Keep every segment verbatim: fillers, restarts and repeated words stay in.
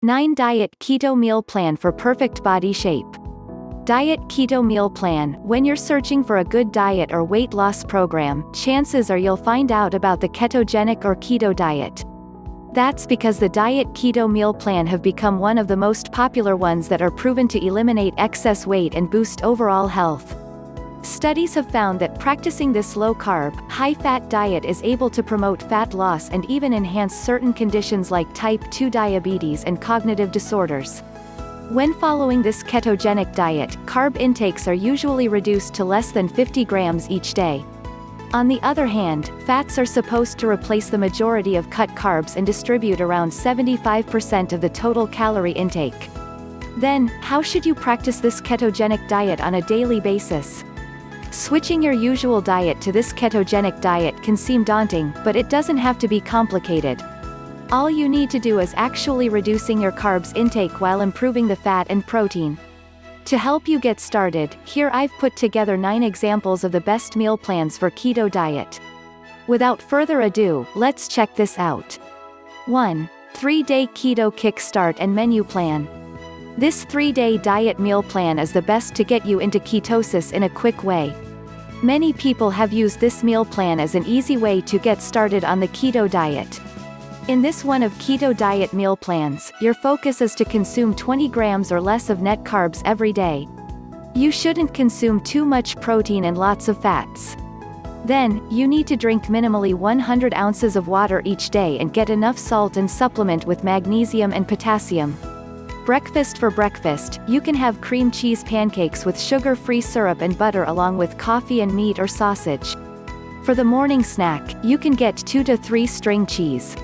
nine Diet Keto Meal Plan for Perfect Body Shape. Diet Keto Meal Plan. When you're searching for a good diet or weight loss program, chances are you'll find out about the ketogenic or keto diet. That's because the Diet Keto Meal Plan have become one of the most popular ones that are proven to eliminate excess weight and boost overall health. Studies have found that practicing this low-carb, high-fat diet is able to promote fat loss and even enhance certain conditions like type two diabetes and cognitive disorders. When following this ketogenic diet, carb intakes are usually reduced to less than fifty grams each day. On the other hand, fats are supposed to replace the majority of cut carbs and distribute around seventy-five percent of the total calorie intake. Then, how should you practice this ketogenic diet on a daily basis? Switching your usual diet to this ketogenic diet can seem daunting, but it doesn't have to be complicated. All you need to do is actually reducing your carbs intake while improving the fat and protein. To help you get started, here I've put together nine examples of the best meal plans for keto diet. Without further ado, let's check this out. one. three-day Keto Kickstart and Menu Plan. This three-day diet meal plan is the best to get you into ketosis in a quick way. Many people have used this meal plan as an easy way to get started on the keto diet. In this one of keto diet meal plans, your focus is to consume twenty grams or less of net carbs every day. You shouldn't consume too much protein and lots of fats. Then, you need to drink minimally one hundred ounces of water each day and get enough salt and supplement with magnesium and potassium. Breakfast. For breakfast, you can have cream cheese pancakes with sugar-free syrup and butter along with coffee and meat or sausage. For the morning snack, you can get two to three string cheese.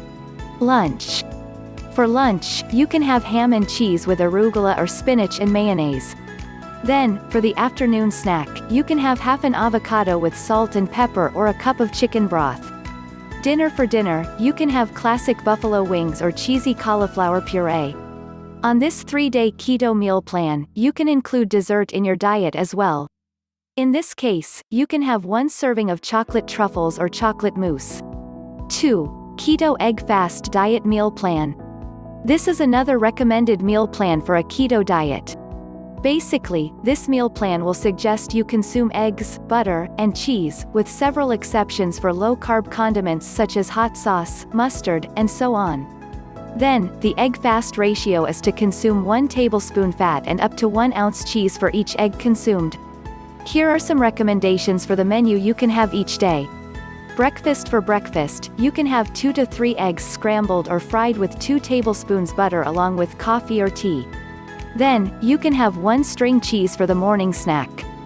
Lunch. For lunch, you can have ham and cheese with arugula or spinach and mayonnaise. Then, for the afternoon snack, you can have half an avocado with salt and pepper or a cup of chicken broth. Dinner. For dinner, you can have classic buffalo wings or cheesy cauliflower puree. On this three-day keto meal plan, you can include dessert in your diet as well. In this case, you can have one serving of chocolate truffles or chocolate mousse. two. Keto Egg Fast Diet Meal Plan. This is another recommended meal plan for a keto diet. Basically, this meal plan will suggest you consume eggs, butter, and cheese, with several exceptions for low-carb condiments such as hot sauce, mustard, and so on. Then, the egg fast ratio is to consume one tablespoon fat and up to one ounce cheese for each egg consumed. Here are some recommendations for the menu you can have each day. Breakfast. For breakfast, you can have two to three eggs scrambled or fried with two tablespoons butter along with coffee or tea. Then, you can have one string cheese for the morning snack.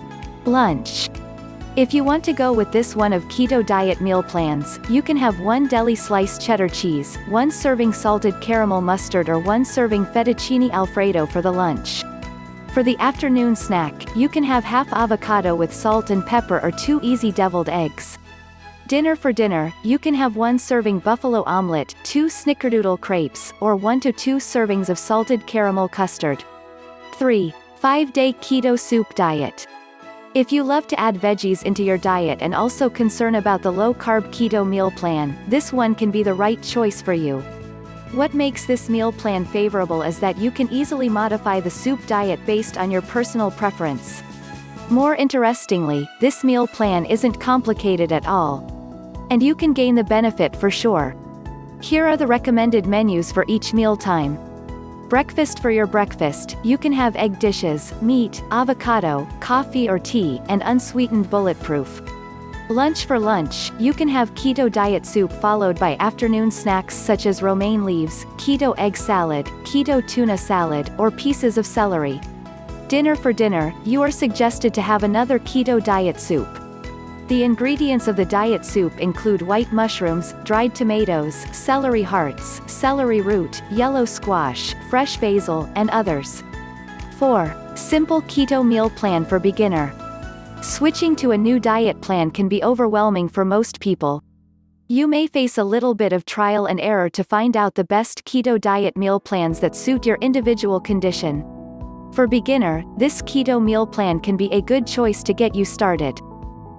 Lunch. If you want to go with this one of keto diet meal plans, you can have one deli sliced cheddar cheese, one serving salted caramel mustard or one serving fettuccine alfredo for the lunch. For the afternoon snack, you can have half avocado with salt and pepper or two easy deviled eggs. Dinner. For dinner, you can have one serving buffalo omelet, two snickerdoodle crepes, or one to two servings of salted caramel custard. three. five-day Keto Soup Diet. If you love to add veggies into your diet and also concern about the low-carb keto meal plan, this one can be the right choice for you. What makes this meal plan favorable is that you can easily modify the soup diet based on your personal preference. More interestingly, this meal plan isn't complicated at all. And you can gain the benefit for sure. Here are the recommended menus for each mealtime. Breakfast. For your breakfast, you can have egg dishes, meat, avocado, coffee or tea, and unsweetened bulletproof. Lunch. For lunch, you can have keto diet soup followed by afternoon snacks such as romaine leaves, keto egg salad, keto tuna salad, or pieces of celery. Dinner. For dinner, you are suggested to have another keto diet soup. The ingredients of the diet soup include white mushrooms, dried tomatoes, celery hearts, celery root, yellow squash, fresh basil, and others. four. Simple Keto Meal Plan for Beginner. Switching to a new diet plan can be overwhelming for most people. You may face a little bit of trial and error to find out the best keto diet meal plans that suit your individual condition. For beginner, this keto meal plan can be a good choice to get you started.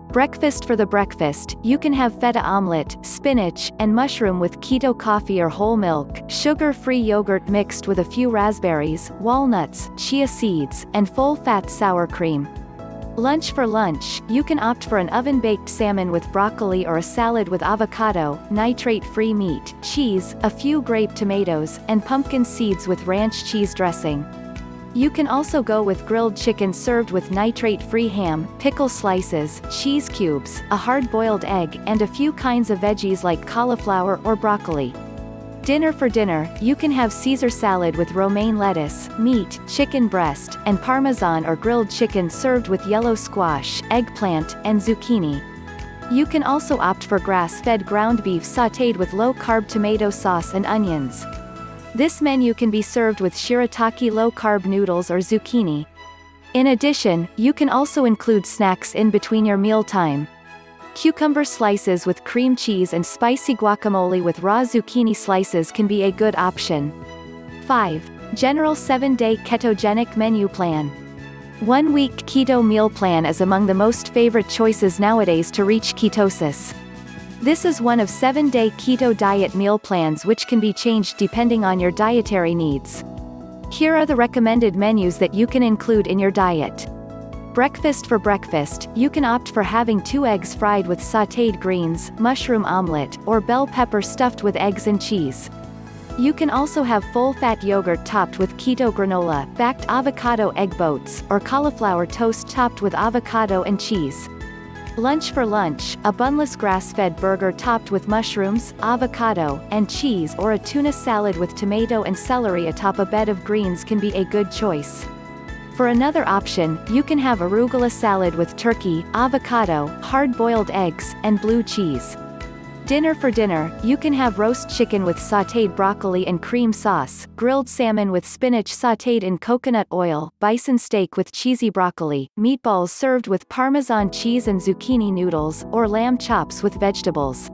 Breakfast for the breakfast, you can have feta omelette, spinach, and mushroom with keto coffee or whole milk, sugar-free yogurt mixed with a few raspberries, walnuts, chia seeds, and full-fat sour cream. Lunch for lunch, you can opt for an oven-baked salmon with broccoli or a salad with avocado, nitrate-free meat, cheese, a few grape tomatoes, and pumpkin seeds with ranch cheese dressing. You can also go with grilled chicken served with nitrate-free ham, pickle slices, cheese cubes, a hard-boiled egg, and a few kinds of veggies like cauliflower or broccoli. Dinner for dinner, you can have Caesar salad with romaine lettuce, meat, chicken breast, and parmesan or grilled chicken served with yellow squash, eggplant, and zucchini. You can also opt for grass-fed ground beef sautéed with low-carb tomato sauce and onions. This menu can be served with shirataki low-carb noodles or zucchini. In addition, you can also include snacks in between your mealtime. Cucumber slices with cream cheese and spicy guacamole with raw zucchini slices can be a good option. five. General seven-day ketogenic menu plan. One-week keto meal plan is among the most favorite choices nowadays to reach ketosis. This is one of seven-day keto diet meal plans which can be changed depending on your dietary needs. Here are the recommended menus that you can include in your diet. Breakfast for breakfast, you can opt for having two eggs fried with sautéed greens, mushroom omelette, or bell pepper stuffed with eggs and cheese. You can also have full-fat yogurt topped with keto granola, backed avocado egg boats, or cauliflower toast topped with avocado and cheese. Lunch for lunch, a bunless grass-fed burger topped with mushrooms, avocado, and cheese or a tuna salad with tomato and celery atop a bed of greens can be a good choice. For another option, you can have arugula salad with turkey, avocado, hard-boiled eggs, and blue cheese. Dinner for dinner, you can have roast chicken with sautéed broccoli and cream sauce, grilled salmon with spinach sautéed in coconut oil, bison steak with cheesy broccoli, meatballs served with Parmesan cheese and zucchini noodles, or lamb chops with vegetables.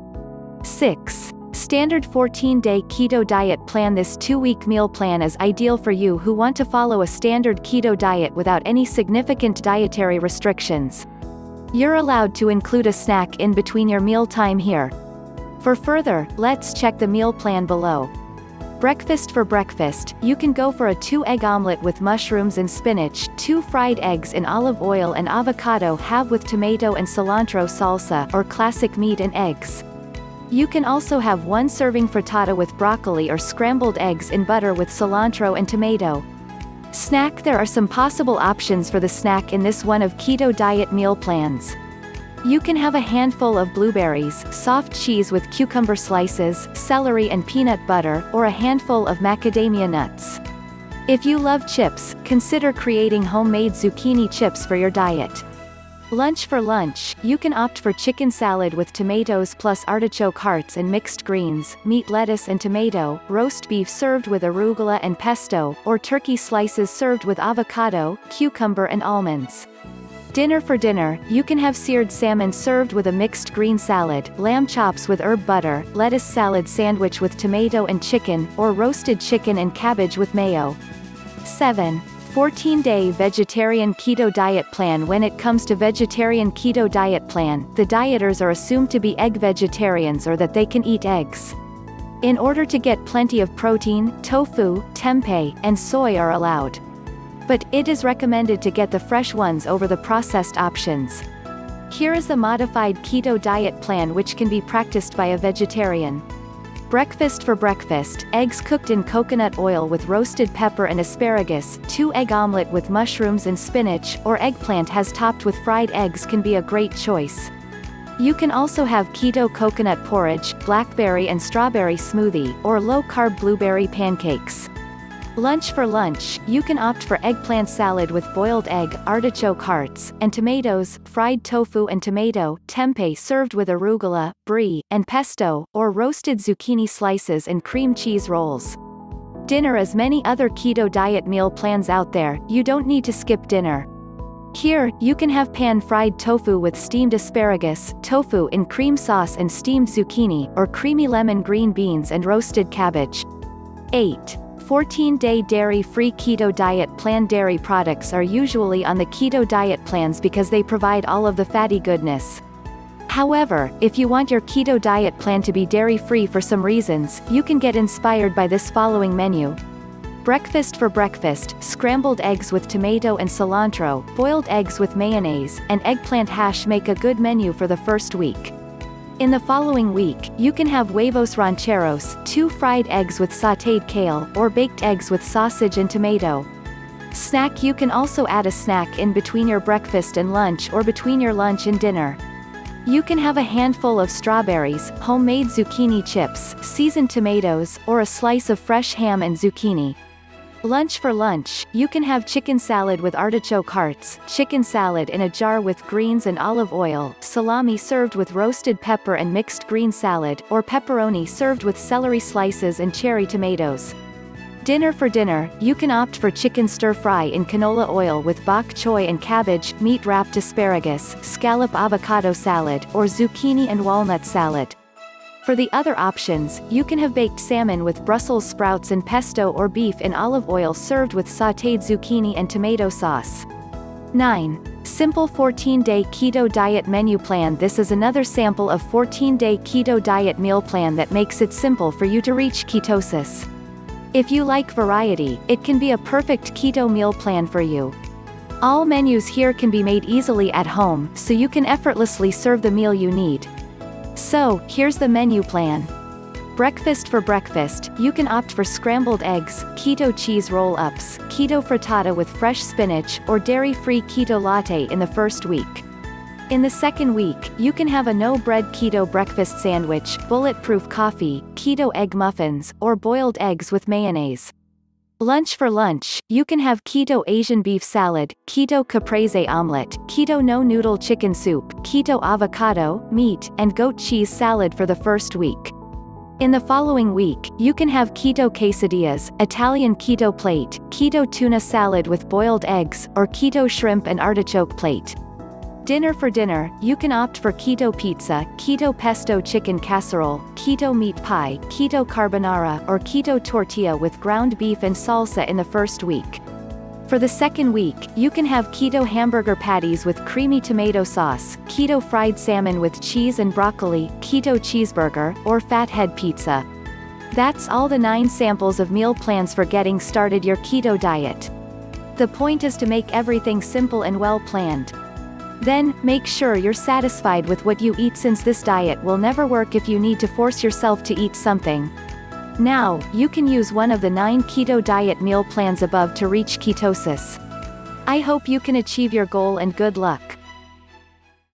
six. Standard fourteen-day keto diet plan. This two-week meal plan is ideal for you who want to follow a standard keto diet without any significant dietary restrictions. You're allowed to include a snack in between your mealtime here. For further, let's check the meal plan below. Breakfast for breakfast, you can go for a two-egg omelette with mushrooms and spinach, two fried eggs in olive oil and avocado have with tomato and cilantro salsa or classic meat and eggs. You can also have one serving frittata with broccoli or scrambled eggs in butter with cilantro and tomato. Snack. There are some possible options for the snack in this one of keto diet meal plans. You can have a handful of blueberries, soft cheese with cucumber slices, celery and peanut butter, or a handful of macadamia nuts. If you love chips, consider creating homemade zucchini chips for your diet. Lunch for lunch, you can opt for chicken salad with tomatoes plus artichoke hearts and mixed greens, meat lettuce and tomato, roast beef served with arugula and pesto, or turkey slices served with avocado, cucumber and almonds. Dinner for dinner, you can have seared salmon served with a mixed green salad, lamb chops with herb butter, lettuce salad sandwich with tomato and chicken, or roasted chicken and cabbage with mayo. seven. fourteen-day vegetarian keto diet plan. When it comes to vegetarian keto diet plan, the dieters are assumed to be egg vegetarians or that they can eat eggs. In order to get plenty of protein, tofu, tempeh, and soy are allowed. But, it is recommended to get the fresh ones over the processed options. Here is the modified keto diet plan which can be practiced by a vegetarian. Breakfast for breakfast, eggs cooked in coconut oil with roasted pepper and asparagus, two egg omelette with mushrooms and spinach, or eggplant has topped with fried eggs can be a great choice. You can also have keto coconut porridge, blackberry and strawberry smoothie, or low-carb blueberry pancakes. Lunch for lunch, you can opt for eggplant salad with boiled egg, artichoke hearts, and tomatoes, fried tofu and tomato, tempeh served with arugula, brie, and pesto, or roasted zucchini slices and cream cheese rolls. Dinner. As many other keto diet meal plans out there, you don't need to skip dinner. Here, you can have pan-fried tofu with steamed asparagus, tofu in cream sauce and steamed zucchini, or creamy lemon green beans and roasted cabbage. eight. fourteen-day dairy-free keto diet plan. Dairy products are usually on the keto diet plans because they provide all of the fatty goodness. However, if you want your keto diet plan to be dairy-free for some reasons, you can get inspired by this following menu. Breakfast for breakfast: scrambled eggs with tomato and cilantro, boiled eggs with mayonnaise, and eggplant hash make a good menu for the first week. In the following week, you can have huevos rancheros, two fried eggs with sautéed kale, or baked eggs with sausage and tomato. Snack: you can also add a snack in between your breakfast and lunch or between your lunch and dinner. You can have a handful of strawberries, homemade zucchini chips, seasoned tomatoes, or a slice of fresh ham and zucchini. Lunch for lunch, you can have chicken salad with artichoke hearts, chicken salad in a jar with greens and olive oil, salami served with roasted pepper and mixed green salad, or pepperoni served with celery slices and cherry tomatoes. Dinner for dinner, you can opt for chicken stir-fry in canola oil with bok choy and cabbage, meat-wrapped asparagus, scallop avocado salad, or zucchini and walnut salad. For the other options, you can have baked salmon with Brussels sprouts and pesto or beef in olive oil served with sautéed zucchini and tomato sauce. nine. Simple fourteen-day Keto Diet Menu Plan. This is another sample of fourteen-day keto diet meal plan that makes it simple for you to reach ketosis. If you like variety, it can be a perfect keto meal plan for you. All menus here can be made easily at home, so you can effortlessly serve the meal you need. So, here's the menu plan. Breakfast for breakfast, you can opt for scrambled eggs, keto cheese roll-ups, keto frittata with fresh spinach, or dairy-free keto latte in the first week. In the second week, you can have a no-bread keto breakfast sandwich, bulletproof coffee, keto egg muffins, or boiled eggs with mayonnaise. Lunch for lunch, you can have keto Asian beef salad, keto caprese omelette, keto no-noodle chicken soup, keto avocado, meat, and goat cheese salad for the first week. In the following week, you can have keto quesadillas, Italian keto plate, keto tuna salad with boiled eggs, or keto shrimp and artichoke plate. Dinner for dinner, you can opt for keto pizza, keto pesto chicken casserole, keto meat pie, keto carbonara, or keto tortilla with ground beef and salsa in the first week. For the second week, you can have keto hamburger patties with creamy tomato sauce, keto fried salmon with cheese and broccoli, keto cheeseburger, or fathead pizza. That's all the nine samples of meal plans for getting started your keto diet. The point is to make everything simple and well planned. Then, make sure you're satisfied with what you eat, since this diet will never work if you need to force yourself to eat something. Now, you can use one of the nine keto diet meal plans above to reach ketosis. I hope you can achieve your goal, and good luck.